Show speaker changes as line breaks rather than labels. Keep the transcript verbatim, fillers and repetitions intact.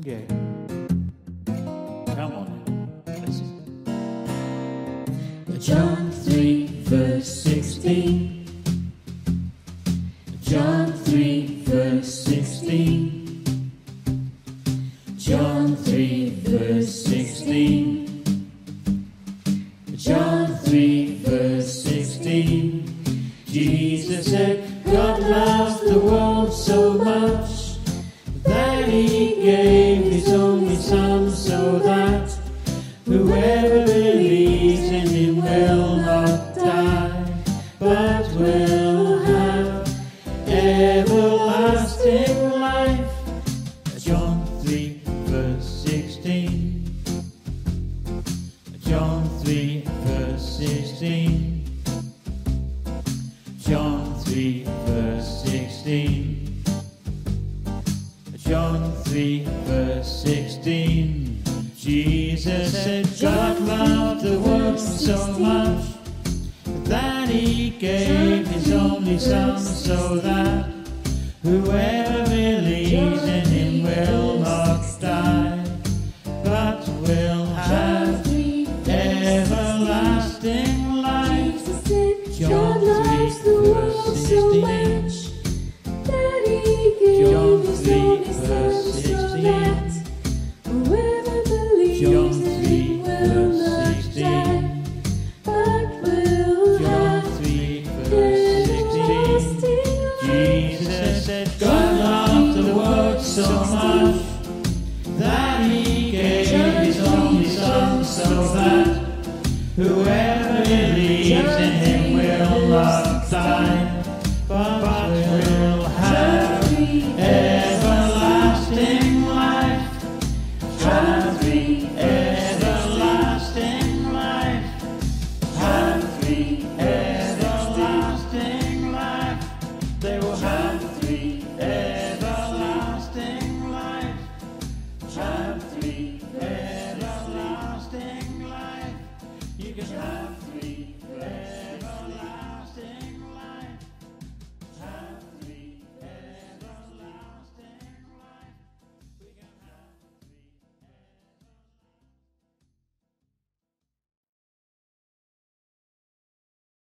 gay. Come on, listen.
John three verse sixteen. John three verse sixteen. John three verse sixteen. John three verse sixteen. Jesus said, God loved the world so much that He gave His only Son, so that whoever believes in Him will not die, but will have everlasting life. John three verse sixteen. John three verse sixteen. John three verse sixteen. John three verse sixteen. Jesus said, God loved the world so much that He gave His only Son, so that whoever believes in Him will not die, but will have everlasting life.
God loves the world so much that He gave His only Son, so that whoever believes in Him will not die, but will have everlasting life.
Jesus said, God loved the world so much that He gave His only Son, so that whoever believes in Him will not die, but will have everlasting life. Have everlasting life. Have everlasting life. They will have everlasting life. Have everlasting life.